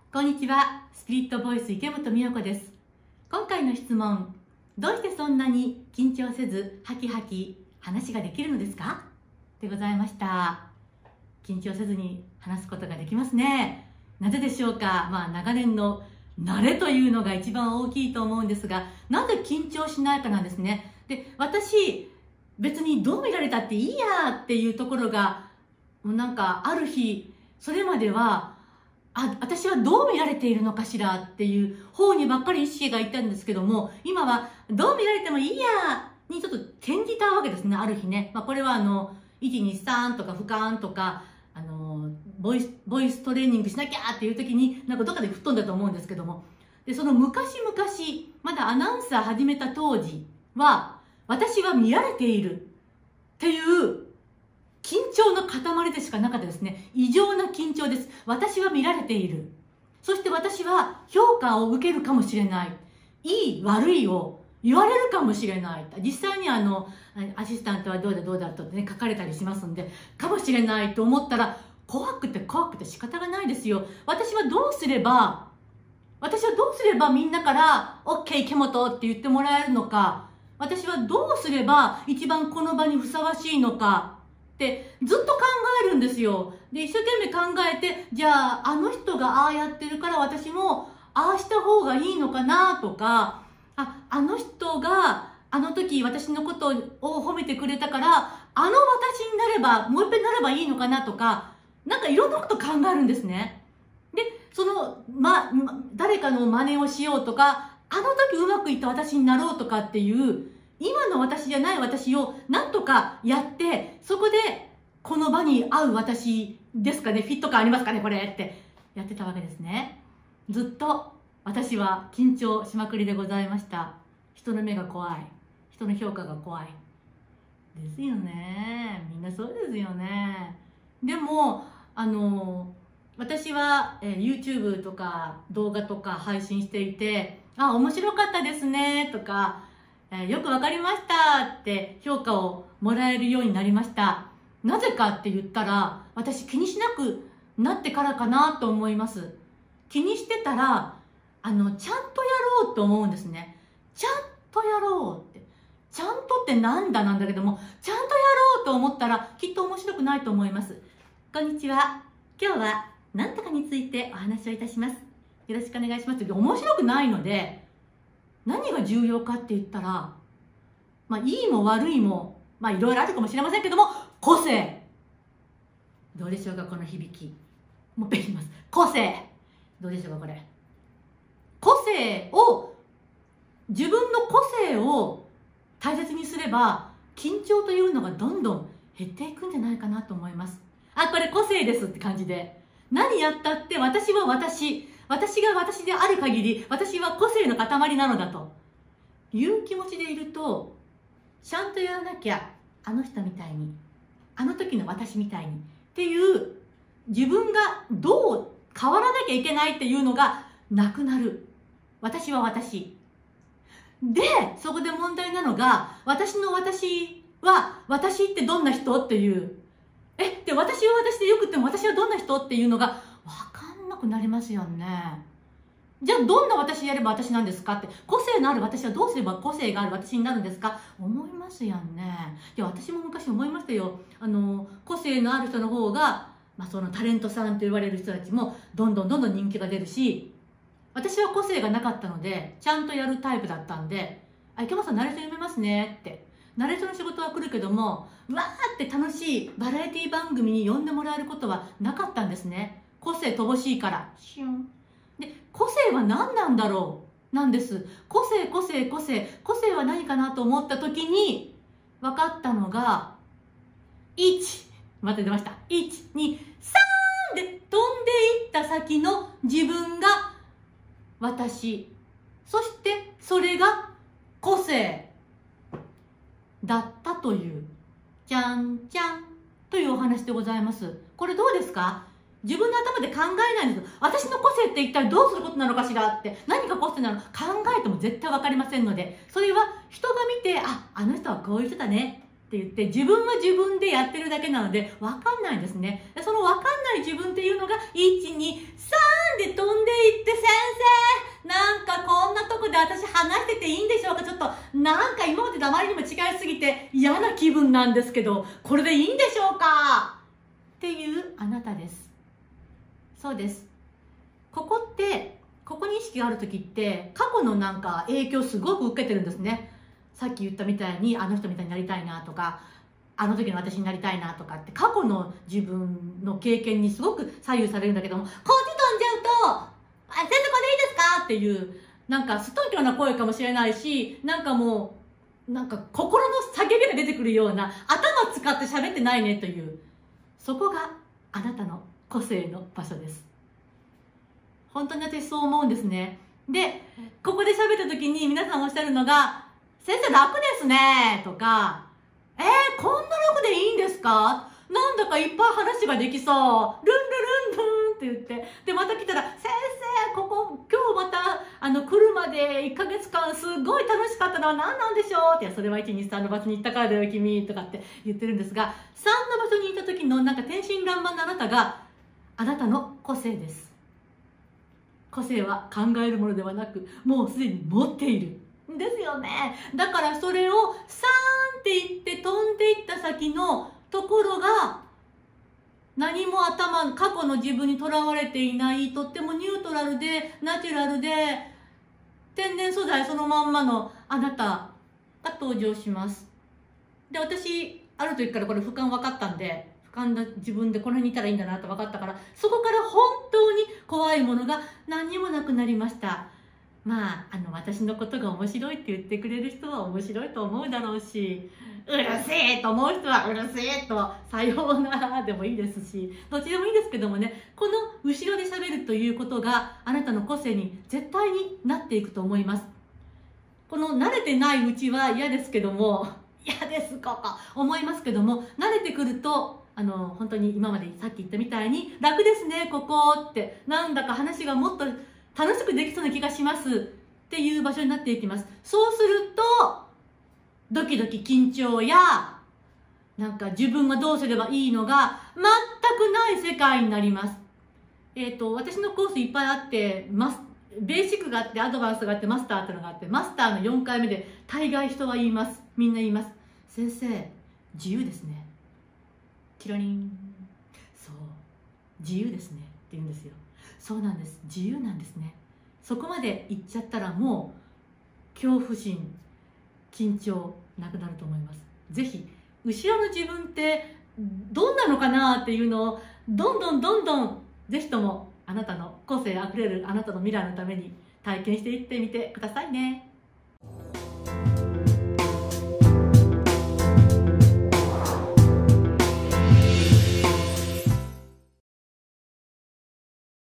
こんにちは、スピリットボイス池本美代子です。今回の質問、どうしてそんなに緊張せずハキハキ話ができるのですかでございました。緊張せずに話すことができますね。なぜでしょうか。長年の慣れというのが一番大きいと思うんですが、なぜ緊張しないかなんですね。で、私別にどう見られたっていいやっていうところがもうある日、それまでは私はどう見られているのかしらっていう方にばっかり意識がいったんですけども、今はどう見られてもいいやにちょっと転じたわけですね、ある日ね。これは123とか俯瞰とかボイストレーニングしなきゃっていう時にどっかで吹っ飛んだと思うんですけども、でその昔々まだアナウンサー始めた当時は、私は見られているっていう緊張の塊でしかなかったですね。異常な緊張です。私は見られている。そして私は評価を受けるかもしれない。いい悪いを言われるかもしれない。実際にアシスタントはどうだどうだとね書かれたりしますんで、かもしれないと思ったら怖くて仕方がないですよ。私はどうすればみんなから OK 池本って言ってもらえるのか、私はどうすれば一番この場にふさわしいのかってずっと考えるんですよ。で、一生懸命考えて、じゃああの人がああやってるから私もああした方がいいのかなとか、あの人があの時私のことを褒めてくれたから、あの私になれば、もう一遍なればいいのかなとか、いろんなこと考えるんですね。で、誰かの真似をしようとか、あの時うまくいった私になろうとかっていう、今の私じゃない私をなんとかやって、そこでこの場に合う私ですかね、フィット感ありますかねこれってやってたわけですね。ずっと私は緊張しまくりでございました。人の目が怖い、人の評価が怖いですよね。みんなそうですよね。でも私は、YouTube とか動画とか配信していて、面白かったですねとか、よくわかりましたって評価をもらえるようになりました。なぜかって言ったら、私気にしなくなってからかなと思います。気にしてたらちゃんとやろうと思うんですね。ちゃんとやろうって、ちゃんとってなんだなんだけども、ちゃんとやろうと思ったらきっと面白くないと思います。こんにちは。今日はなんとかについてお話をいたします。よろしくお願いします。面白くないので、何が重要かって言ったら、いいも悪いもいろいろあるかもしれませんけども、個性。どうでしょうかこの響き。もう一回言います。個性。どうでしょうかこれ。自分の個性を大切にすれば、緊張というのがどんどん減っていくんじゃないかなと思います。これ個性ですって感じで。何やったって私は私が私である限り、私は個性の塊なのだという気持ちでいると、ちゃんとやらなきゃ、あの人みたいに、あの時の私みたいにっていう、自分がどう変わらなきゃいけないっていうのがなくなる。私は私で、そこで問題なのが、私ってどんな人っていう、で私は私でよくても私はどんな人っていうのが分かんなくなりますよね。じゃあどんな私やれば私なんですかって、個性のある私はどうすれば個性がある私になるんですか、思いますよね。いや、私も昔思いましたよ。個性のある人の方が、そのタレントさんと言われる人たちもどんどん人気が出るし、私は個性がなかったのでちゃんとやるタイプだったんで、池本さんナレーション読めますねって、ナレーションの仕事は来るけども、わーって楽しいバラエティ番組に呼んでもらえることはなかったんですね。個性乏しいから。シュンで、個性は何なんだろうなんです。個性は何かなと思った時に分かったのが、出ました。1、2、3で飛んでいった先の自分が私。そしてそれが個性だったという、じゃんじゃんというお話でございます。これどうですか？自分の頭で考えないんです。私の個性って一体どうすることなのかしらって、何が個性なのか考えても絶対分かりませんので、それは人が見て、あの人はこういう人だねって言って、自分は自分でやってるだけなので分かんないんですね。その分かんない自分っていうのが1、2、3で飛んでていいんでしょうか。ちょっとなんか今までとあまりにも違いすぎて嫌な気分なんですけど、これでいいんでしょうかっていうあなたです。そうです。ここに意識がある時って過去のなんか影響すごく受けてるんですね。さっき言ったみたいにあの人みたいになりたいなとか、あの時の私になりたいなとかって過去の自分の経験にすごく左右されるんだけども、こっち飛んじゃうと「先生これでいいですか?」っていうなんかすっとんきょうな声かもしれないし、なんかもうなんか心の叫びが出てくるような、頭使って喋ってないねという、そこがあなたの個性の場所です。本当に私そう思うんですね。で、ここで喋った時に皆さんおっしゃるのが「先生楽ですね」とか「こんな楽でいいんですか？なんだかいっぱい話ができそう。ルンルルンルン」って言って、でまた来たら「先生ここ今日また来るまで1ヶ月間すごい楽しかったのは何なんでしょう」って「それは123の場所に行ったからだよ君」とかって言ってるんですが、3の場所にいた時のなんか天真爛漫なあなたがあなたの個性です。個性は考えるものではなく、もうすでに持っているんですよね。だからそれをサーンって言って飛んでいった先のところが、何も過去の自分にとらわれていない、とってもニュートラルでナチュラルで天然素材そのまんまのあなたが登場します。で、私ある時からこれ俯瞰分かったんで、俯瞰の自分でこの辺にいたらいいんだなと分かったから、そこから本当に怖いものが何にもなくなりました。まあ、私のことが面白いって言ってくれる人は面白いと思うだろうし、うるせえと思う人はうるせえとさようならでもいいですし、どっちでもいいですけどもね、この後ろで喋るということがあなたの個性に絶対になっていくと思います。この慣れてないうちは嫌ですけども、嫌ですここ思いますけども、慣れてくると本当に今までさっき言ったみたいに楽ですねここって、なんだか話がもっと楽しくできそうな気がしますっていう場所になっていきます。そうするとドキドキ緊張やなんか自分がどうすればいいのが全くない世界になります。私のコースいっぱいあって、ベーシックがあってアドバンスがあってマスターっていうのがあって、マスターの4回目で大概人は言います。みんな言います。先生自由ですね。キラリン。そう、自由ですねって言うんですよ。そうなんです、自由なんですね。そこまで行っちゃったらもう恐怖心緊張なくなると思います。ぜひ後ろの自分ってどんなのかなっていうのをどんどんぜひともあなたの個性あふれるあなたの未来のために体験していってみてくださいね。